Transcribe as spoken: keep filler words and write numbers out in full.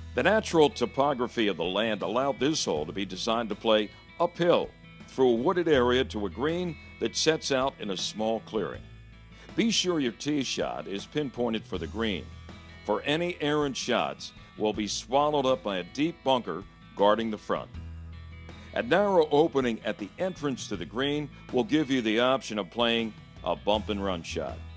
The natural topography of the land allowed this hole to be designed to play uphill through a wooded area to a green that sets out in a small clearing. Be sure your tee shot is pinpointed for the green, for any errant shots will be swallowed up by a deep bunker guarding the front. A narrow opening at the entrance to the green will give you the option of playing a bump and run shot.